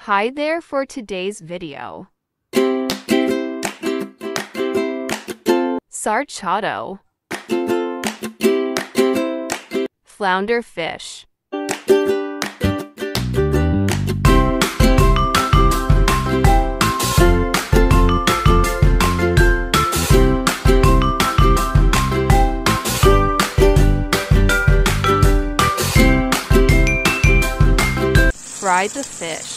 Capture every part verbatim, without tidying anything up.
Hi there for today's video. Sarciado. Flounder fish. Fry the fish.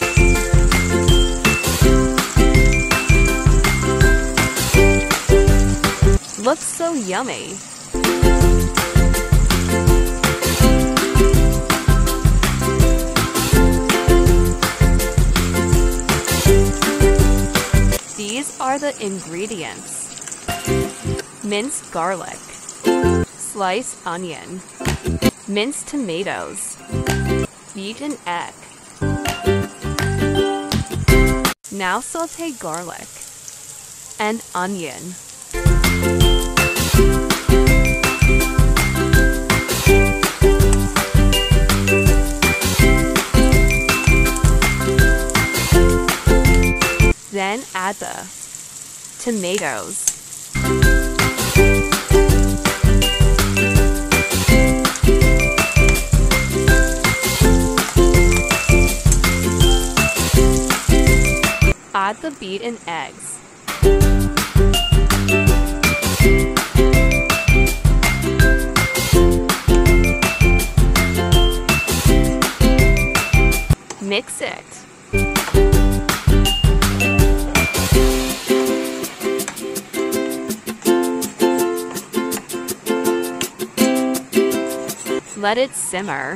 Looks so yummy. These are the ingredients: minced garlic, sliced onion, minced tomatoes, beaten egg. Now saute garlic and onion. Then add the tomatoes. Add the beaten eggs. Mix it. Let it simmer.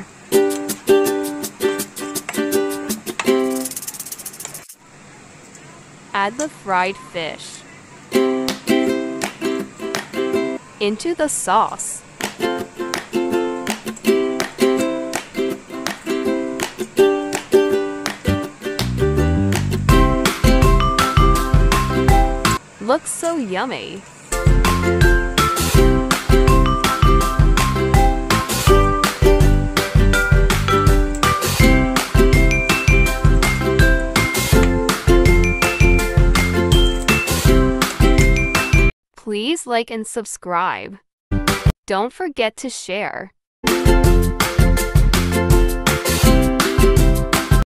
Add the fried fish into the sauce. Looks so yummy. Please like and subscribe. Don't forget to share.